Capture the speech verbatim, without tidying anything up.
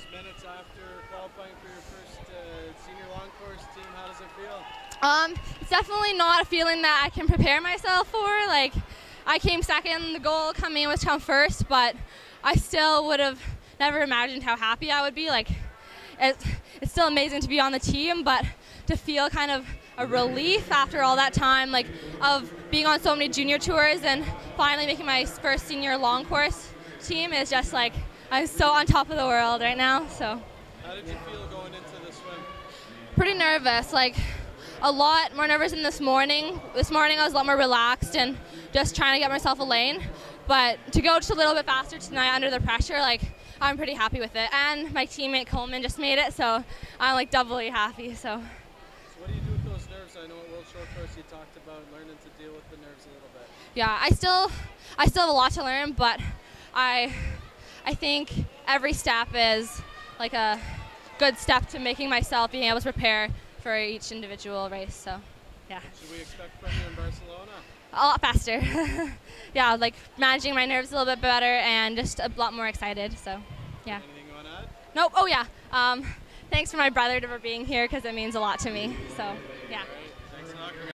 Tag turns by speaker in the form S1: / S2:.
S1: minutes after qualifying for your first uh, senior long course team. How does it feel?
S2: Um, it's definitely not a feeling that I can prepare myself for. Like, I came second, the goal coming in was to come first, but I still would have never imagined how happy I would be. Like, it's, it's still amazing to be on the team, but to feel kind of a relief after all that time, like, of being on so many junior tours and finally making my first senior long course team is just like, I'm so on top of the world right now. So.
S1: How did you feel going into the swim?
S2: Pretty nervous, like a lot more nervous than this morning. This morning I was a lot more relaxed and just trying to get myself a lane. But to go just a little bit faster tonight under the pressure, like, I'm pretty happy with it. And my teammate Coleman just made it, so I'm like doubly happy. So.
S1: So what do you do with those nerves? I know at World Short Course you talked about learning to deal with the nerves a little bit.
S2: Yeah, I still, I still have a lot to learn, but I, I think every step is like a good step to making myself being able to prepare for each individual race. So, yeah.
S1: Should we expect from you in Barcelona?
S2: A lot faster. Yeah, like managing my nerves a little bit better and just a lot more excited. So, yeah.
S1: Anything you want to add?
S2: Nope. Oh, yeah. Um, thanks for my brother for being here because it means a lot to me. So, yeah.